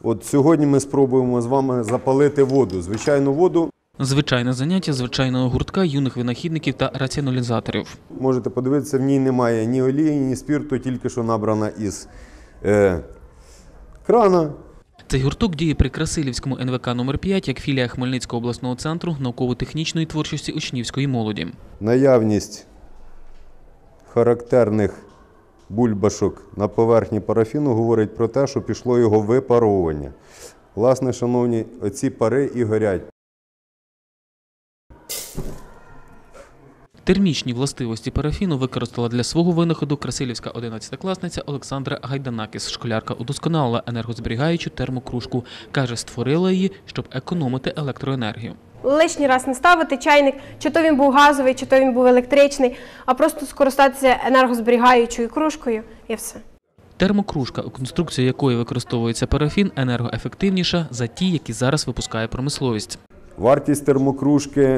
От сьогодні ми спробуємо з вами запалити воду, звичайну воду. Звичайне заняття звичайного гуртка юних винахідників та раціоналізаторів. Можете подивитися, в ній немає ні олії, ні спірту, тільки що набрана із крана. Цей гурток діє при Красилівському НВК номер 5 як філія Хмельницького обласного центру науково-технічної творчості учнівської молоді. Наявність характерних бульбашок на поверхні парафіну говорить про те, що пішло його випаровування. Власне, шановні, оці пари і горять. Термічні властивості парафіну використала для свого винаходу красилівська 11-класниця Олександра Гайданакіс. Школярка удосконалила енергозберігаючу термокружку. Каже, створила її, щоб економити електроенергію. Лишній раз не ставити чайник, чи то він був газовий, чи то він був електричний, а просто скористатися енергозберігаючою кружкою і все. Термокружка, у конструкції якої використовується парафін, енергоефективніша за ті, які зараз випускає промисловість. Вартість термокружки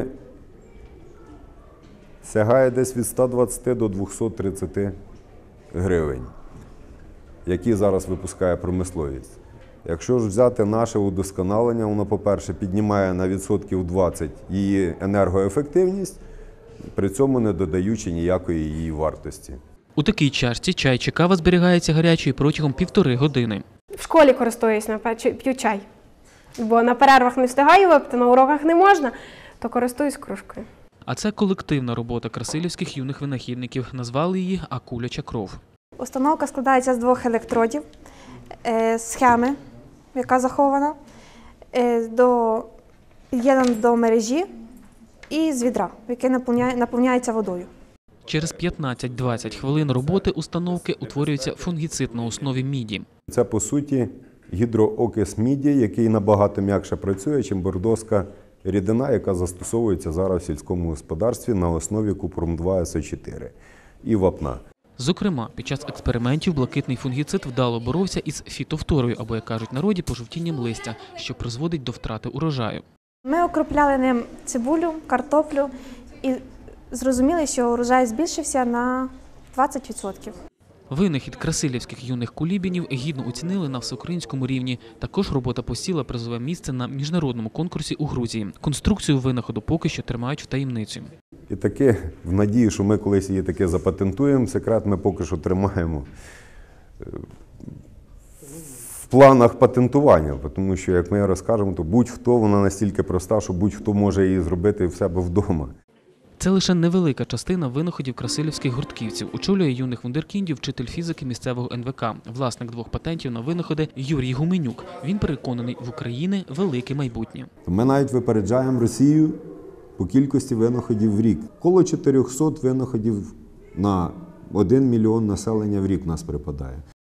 сягає десь від 120 до 230 гривень, які зараз випускає промисловість. Якщо ж взяти наше удосконалення, воно, по-перше, піднімає на відсотків 20 її енергоефективність, при цьому не додаючи ніякої її вартості. У такій чашці чай чи кава зберігається гарячою протягом 1,5 години. В школі користуюсь, п'ю чай, бо на перервах не встигаю випити, на уроках не можна, то користуюсь кружкою. А це колективна робота красилівських юних винахідників. Назвали її «Акуляча кров». Установка складається з 2 електродів, схеми, яка захована, під'єднана до мережі і з відра, яке наповняється водою. Через 15-20 хвилин роботи установки утворюється фунгіцид на основі міді. Це, по суті, гідроокис міді, який набагато м'якше працює, ніж бордоська рідина, яка застосовується зараз в сільському господарстві на основі купрум-2 СО4 і вапна. Зокрема, під час експериментів блакитний фунгіцид вдало боровся із фітофторою, або, як кажуть в народі, пожовтінням листя, що призводить до втрати урожаю. Ми окропляли ним цибулю, картоплю і зрозуміли, що урожай збільшився на 20%. Винахід красилівських юних кулібінів гідно оцінили на всеукраїнському рівні. Також робота посіла призове місце на міжнародному конкурсі у Грузії. Конструкцію винаходу поки що тримають в таємниці. І таки, в надії, що ми колись її таки запатентуємо, секрет ми поки що тримаємо в планах патентування, тому що, як ми розкажемо, то будь-хто, вона настільки проста, що будь-хто може її зробити в себе вдома. Це лише невелика частина винаходів красилівських гуртківців. Очолює юних вундеркіндів вчитель фізики місцевого НВК, власник 2 патентів на винаходи Юрій Гуменюк. Він переконаний, в Україні велике майбутнє. Ми навіть випереджаємо Росію по кількості винаходів в рік. Коло 400 винаходів на 1 мільйон населення в рік у нас припадає.